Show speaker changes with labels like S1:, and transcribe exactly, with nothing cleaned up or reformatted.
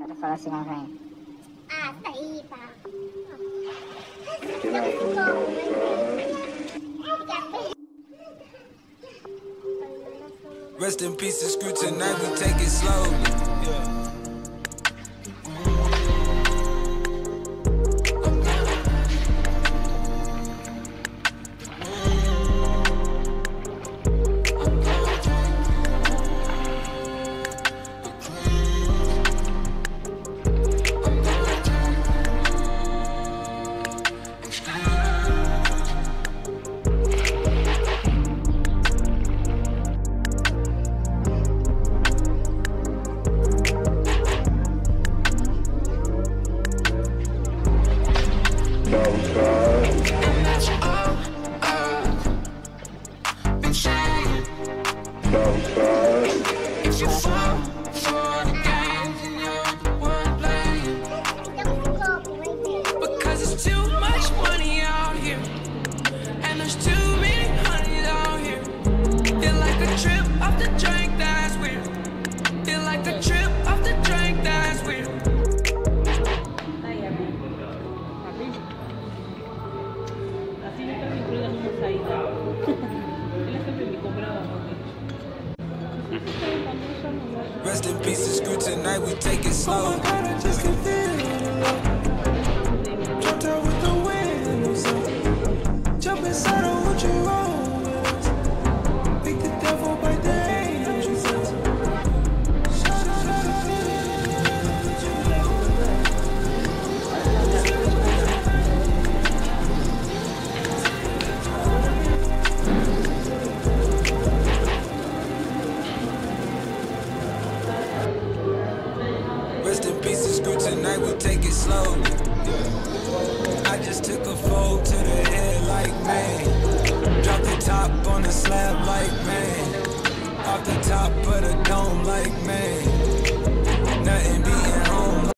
S1: Pra falar assim, mas vem.
S2: Ah, tá aí, pá.
S3: Rest in peace to Screw, tonight we take it slowly. Yeah.
S4: Because it's too much money out here, and there's too many honeys out here. Feel like a trip off the drink, that's weird. Feel like a trip off the drink, that's weird.
S5: Así nunca me incluyan una saída. Él siempre me compraba.
S3: Rest in peace to Screw, tonight we take it slow.
S4: Oh my God, I just can feel it. Dropped out with the wind. Jump inside of what you roll with. Make the devil bite the angels.
S3: Rest in peace to Screw, tonight we take it slowly. I just took a fold to the head like man. Drop the top on the slab like man. Off the top of the dome like man.